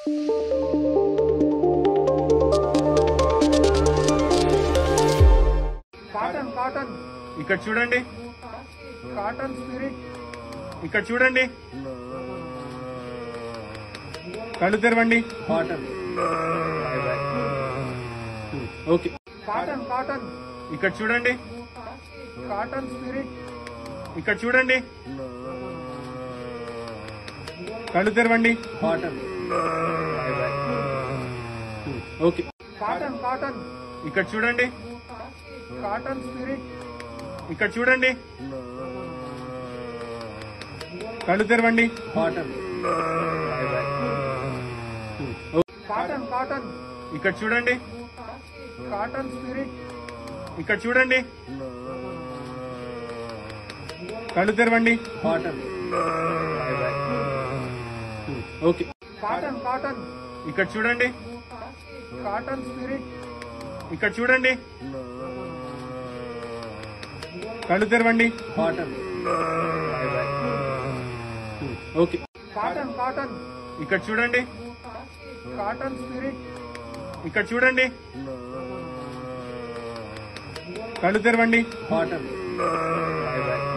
Cotton cotton ఇక్కడ చూడండి, cotton spirit ఇక్కడ చూడండి, కళ్ళు తెరవండి. Cotton okay. కాటన్ కాటన్ ఇక్కడ చూడండి, కాటన్ స్పిరిట్ ఇక్కడ చూడండి, కళ్ళు తెరవండి. Cotton okay. కాటన్ కాటన్ ఇక్కడ చూడండి, కాటన్ స్పిరిట్ ఇక్కడ చూడండి, కళ్ళు తెరవండి. కాటన్ కాటన్ కాటన్ ఇక్కడ చూడండి, కాటన్ స్పిరిట్ ఇక్కడ చూడండి, కళ్ళు తెరవండి. Cotton okay. కాటన్ కాటన్ ఇక్కడ చూడండి, కాటన్ స్పిరిట్ ఇక్కడ చూడండి, కళ్ళు తెరవండి. Cotton okay. కాటన్ కాటన్ ఇక్కడ చూడండి, కాటన్ స్పిరిట్ ఇక్కడ చూడండి, కళ్ళు తెరవండి. కాటన్